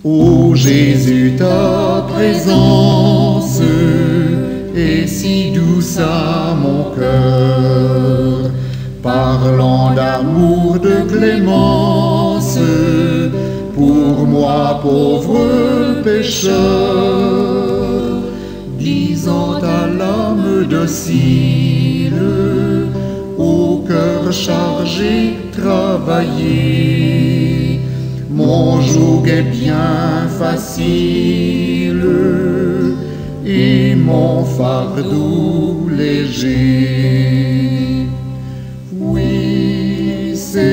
Ô Jésus, ta présence est si douce à mon cœur, parlant d'amour, de clémence, pour moi pauvre pécheur, disant à l'âme docile, au cœur chargé, travaillé, mon joug est bien facile et mon fardeau léger. Oui,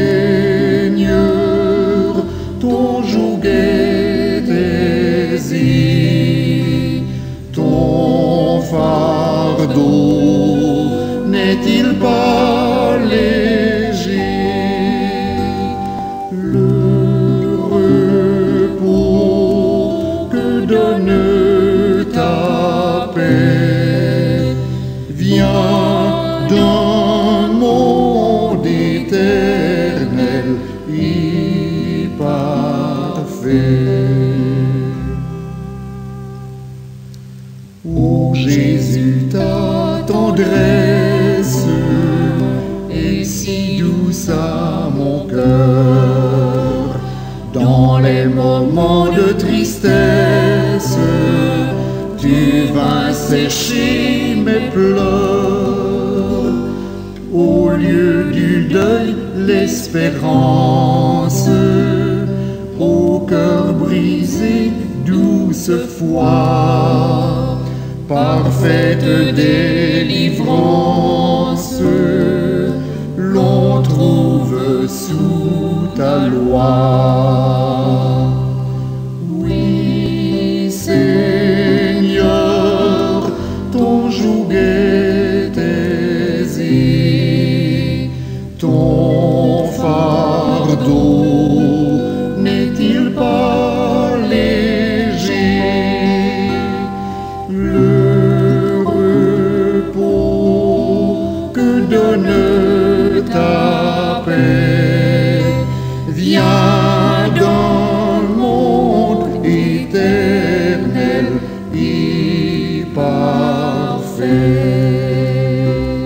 Seigneur, ton joug est aisé, ton fardeau n'est-il pas léger? Donne ta paix, viens d'un monde éternel et parfait. Ô Jésus, ta tendresse est si douce à mon cœur, dans les moments de tristesse, tu vins sécher mes pleurs. Au lieu du deuil, l'espérance, au cœur brisé, douce foi, parfaite délivrance, l'on trouve sous ta loi. Oui, Seigneur, ton joug est aisé, ton fardeau n'est-il pas léger? Le repos que donne ta paix vient d'un monde éternel et parfait.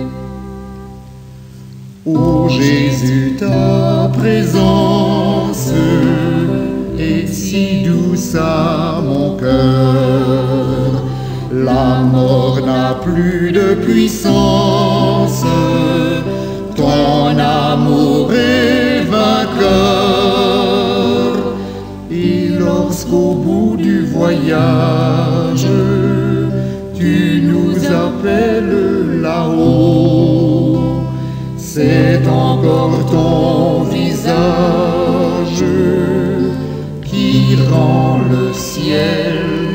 Ô Jésus, ta présence est si douce à mon cœur, la mort n'a plus de puissance, ton amour est vainqueur. Et lorsqu'au bout du voyage, tu nous appelles là-haut, c'est encore ton visage qui rend le ciel